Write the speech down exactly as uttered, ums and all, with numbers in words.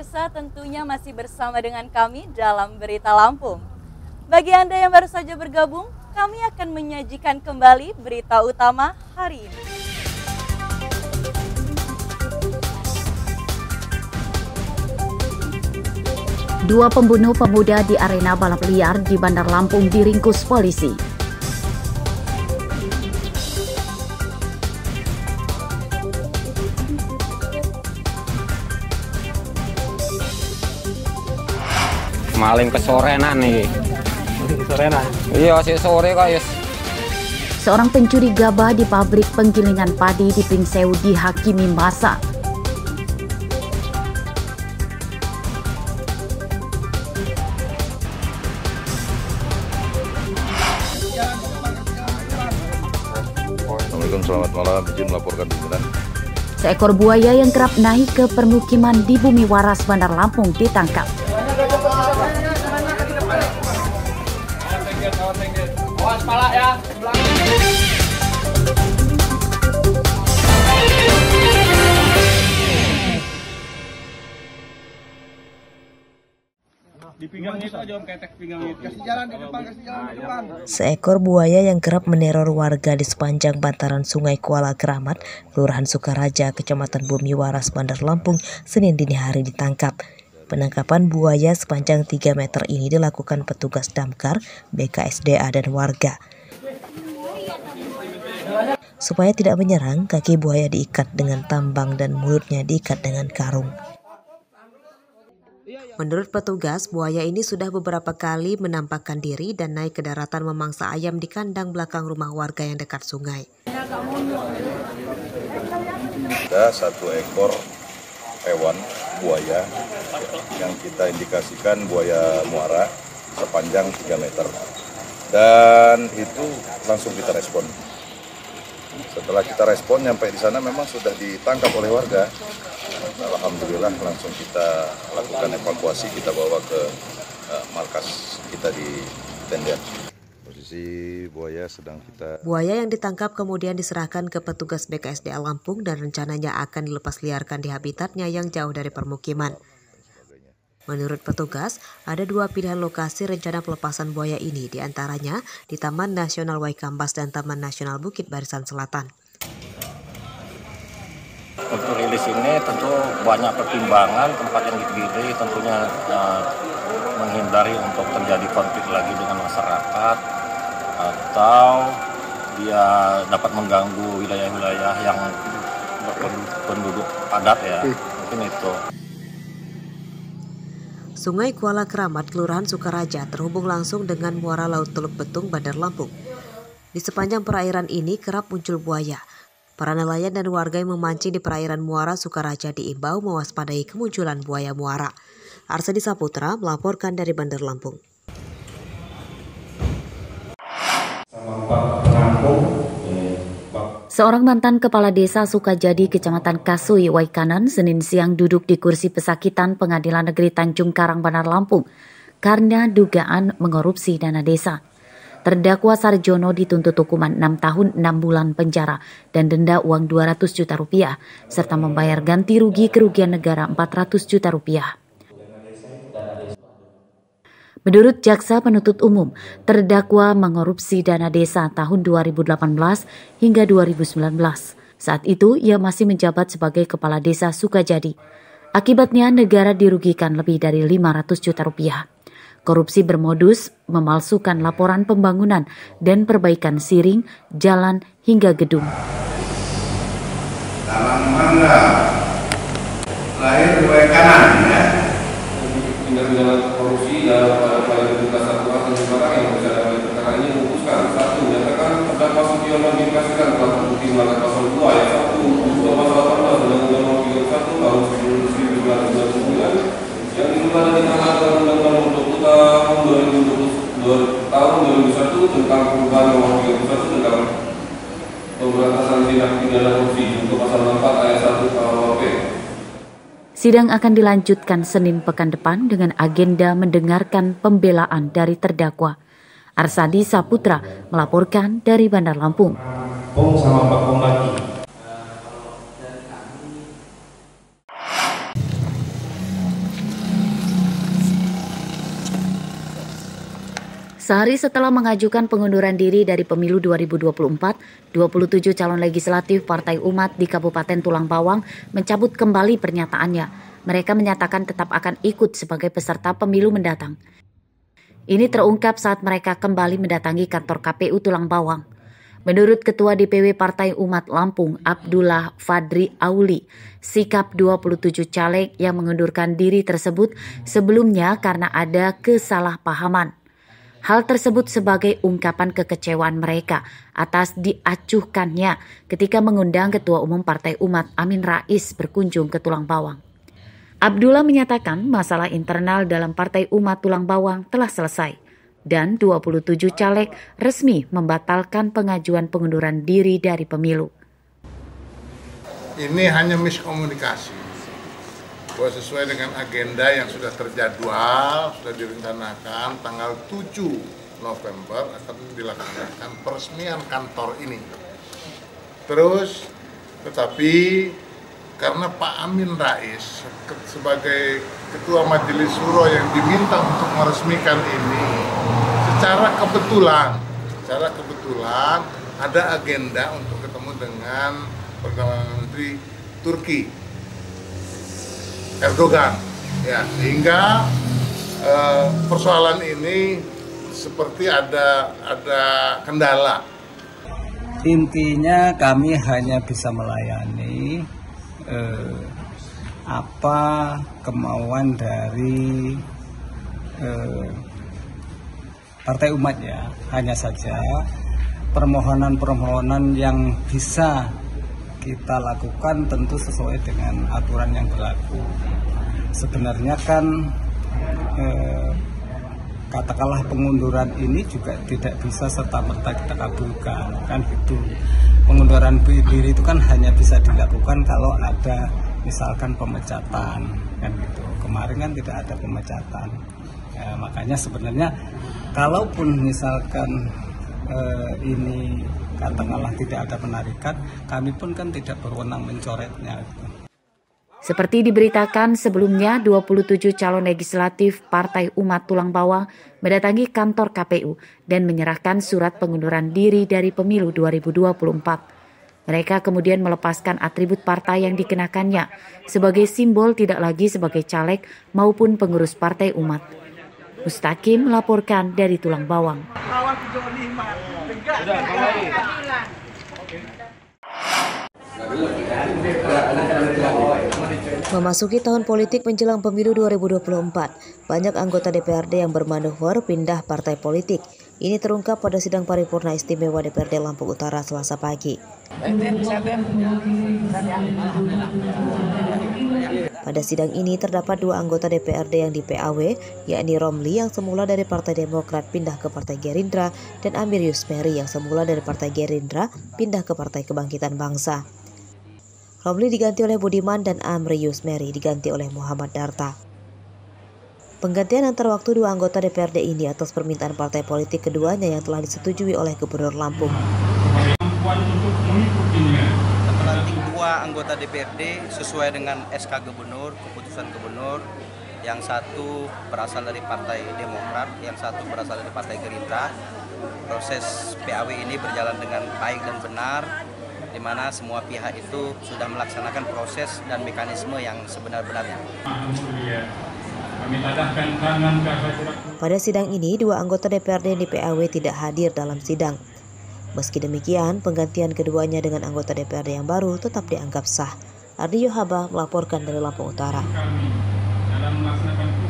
pemirsa, tentunya masih bersama dengan kami dalam Berita Lampung. Bagi Anda yang baru saja bergabung, kami akan menyajikan kembali berita utama hari ini. Dua pembunuh pemuda di arena balap liar di Bandar Lampung diringkus polisi. Maling kesorenan nih. Kesorenan? Iya, sih sore guys. Seorang pencuri gabah di pabrik penggilingan padi di Pringsewu dihakimi massa. Assalamualaikum, selamat malam. Izin melaporkan pimpinan. Seekor buaya yang kerap naik ke permukiman di Bumi Waras, Bandar Lampung ditangkap. Awas pala ya. Dipinggang itu aja om, ketek pinggang itu. Kasih jalan di depan, kasih jalan di depan. Seekor buaya yang kerap meneror warga di sepanjang bantaran Sungai Kuala Keramat, Kelurahan Sukaraja, Kecamatan Bumi Waras, Bandar Lampung, Senin dini hari ditangkap. Penangkapan buaya sepanjang tiga meter ini dilakukan petugas damkar, B K S D A dan warga. Supaya tidak menyerang, kaki buaya diikat dengan tambang dan mulutnya diikat dengan karung. Menurut petugas, buaya ini sudah beberapa kali menampakkan diri dan naik ke daratan memangsa ayam di kandang belakang rumah warga yang dekat sungai. Ada satu ekor hewan buaya yang kita indikasikan buaya muara sepanjang tiga meter. Dan itu langsung kita respon. Setelah kita respon, sampai di sana memang sudah ditangkap oleh warga. Alhamdulillah langsung kita lakukan evakuasi, kita bawa ke uh, markas kita di Tendian. Posisi buaya sedang kita... Buaya yang ditangkap kemudian diserahkan ke petugas B K S D A Lampung dan rencananya akan dilepas liarkan di habitatnya yang jauh dari permukiman. Menurut petugas, ada dua pilihan lokasi rencana pelepasan buaya ini, diantaranya di Taman Nasional Waikambas dan Taman Nasional Bukit Barisan Selatan. Untuk rilis ini tentu banyak pertimbangan, tempat yang dipilih tentunya uh, menghindari untuk terjadi konflik lagi dengan masyarakat atau dia dapat mengganggu wilayah-wilayah yang berpenduduk padat ya, mungkin itu. Sungai Kuala Keramat, Kelurahan Sukaraja terhubung langsung dengan muara Laut Teluk Betung, Bandar Lampung. Di sepanjang perairan ini kerap muncul buaya. Para nelayan dan warga yang memancing di perairan muara Sukaraja diimbau mewaspadai kemunculan buaya muara. Arsadi Saputra melaporkan dari Bandar Lampung. Seorang mantan kepala desa Sukajadi, Kecamatan Kasui, Waikanan, Senin siang duduk di kursi pesakitan Pengadilan Negeri Tanjung Karang, Bandar Lampung karena dugaan mengorupsi dana desa. Terdakwa Sarjono dituntut hukuman enam tahun enam bulan penjara dan denda uang dua ratus juta rupiah serta membayar ganti rugi kerugian negara empat ratus juta rupiah. Menurut Jaksa Penuntut Umum, terdakwa mengorupsi dana desa tahun dua ribu delapan belas hingga dua ribu sembilan belas. Saat itu, ia masih menjabat sebagai Kepala Desa Sukajadi. Akibatnya, negara dirugikan lebih dari lima ratus juta rupiah. Korupsi bermodus memalsukan laporan pembangunan dan perbaikan siring, jalan, hingga gedung. Dalam mangga lahir di Waikanan ya. Tindak pidana korupsi dalam upaya tuntas satu dan barang yang berjalan oleh perkara ini memutuskan satu menyatakan terdakwa Sugiono diindikasikan telah terbukti melanggar pasal dua ayat satu untuk pasal delapan belas Undang-Undang Nomor tiga puluh satu tahun seribu sembilan ratus sembilan puluh sembilan yang diubah dan ditambahkan Undang-Undang Nomor dua puluh tahun dua ribu dua puluh tahun dua ribu satu tentang perubahan Nomor tiga puluh satu tentang pemberantasan tindak pidana korupsi untuk pasal empat ayat satu K U H P. Sidang akan dilanjutkan Senin pekan depan dengan agenda mendengarkan pembelaan dari terdakwa. Arsadi Saputra melaporkan dari Bandar Lampung. Pom sama Pak Pom lagi. Sehari setelah mengajukan pengunduran diri dari pemilu dua ribu dua puluh empat, dua puluh tujuh calon legislatif Partai Umat di Kabupaten Tulang Bawang mencabut kembali pernyataannya. Mereka menyatakan tetap akan ikut sebagai peserta pemilu mendatang. Ini terungkap saat mereka kembali mendatangi kantor K P U Tulang Bawang. Menurut Ketua D P W Partai Umat Lampung, Abdullah Fadri Auli, sikap dua puluh tujuh caleg yang mengundurkan diri tersebut sebelumnya karena ada kesalahpahaman. Hal tersebut sebagai ungkapan kekecewaan mereka atas diacuhkannya ketika mengundang Ketua Umum Partai Umat Amin Rais berkunjung ke Tulang Bawang. Abdullah menyatakan masalah internal dalam Partai Umat Tulang Bawang telah selesai dan dua puluh tujuh caleg resmi membatalkan pengajuan pengunduran diri dari pemilu. Ini hanya miskomunikasi. Bahwa sesuai dengan agenda yang sudah terjadwal, sudah direncanakan tanggal tujuh November akan dilaksanakan peresmian kantor ini. Terus, tetapi karena Pak Amin Rais sebagai Ketua Majelis Syuro yang diminta untuk meresmikan ini, secara kebetulan, secara kebetulan ada agenda untuk ketemu dengan Perdana Menteri Turki Erdogan, ya, sehingga eh, persoalan ini seperti ada ada kendala. Intinya kami hanya bisa melayani eh, apa kemauan dari eh, Partai Umat, ya. Hanya saja permohonan-permohonan yang bisa kita lakukan tentu sesuai dengan aturan yang berlaku. Sebenarnya kan eh, katakanlah pengunduran ini juga tidak bisa serta-merta kita kabulkan, kan gitu. Pengunduran diri itu kan hanya bisa dilakukan kalau ada misalkan pemecatan, kan gitu. Kemarin kan tidak ada pemecatan, ya, makanya sebenarnya kalaupun misalkan eh, ini katakanlah tidak ada penarikan, kami pun kan tidak berwenang mencoretnya. Seperti diberitakan sebelumnya, dua puluh tujuh calon legislatif Partai Umat Tulang Bawang mendatangi kantor K P U dan menyerahkan surat pengunduran diri dari pemilu dua ribu dua puluh empat. Mereka kemudian melepaskan atribut partai yang dikenakannya sebagai simbol tidak lagi sebagai caleg maupun pengurus Partai Umat. Mustaqim melaporkan dari Tulang Bawang. Memasuki tahun politik menjelang pemilu dua ribu dua puluh empat, banyak anggota D P R D yang bermanuver pindah partai politik. Ini terungkap pada sidang paripurna istimewa D P R D Lampung Utara Selasa pagi. Pada sidang ini terdapat dua anggota D P R D yang di P A W, yakni Romli yang semula dari Partai Demokrat pindah ke Partai Gerindra dan Amir Yusmeri yang semula dari Partai Gerindra pindah ke Partai Kebangkitan Bangsa. Romli diganti oleh Budiman dan Amri Yusmeri diganti oleh Muhammad Darta. Penggantian antar waktu dua anggota D P R D ini atas permintaan partai politik keduanya yang telah disetujui oleh Gubernur Lampung. Melantik dua anggota D P R D sesuai dengan S K Gubernur, keputusan Gubernur. Yang satu berasal dari Partai Demokrat, yang satu berasal dari Partai Gerindra. Proses P A W ini berjalan dengan baik dan benar, di mana semua pihak itu sudah melaksanakan proses dan mekanisme yang sebenar-benarnya. Pada sidang ini, dua anggota D P R D di P A W tidak hadir dalam sidang. Meski demikian, penggantian keduanya dengan anggota D P R D yang baru tetap dianggap sah. Ardi Yohaba melaporkan dari Lampung Utara. Dalam melaksanakan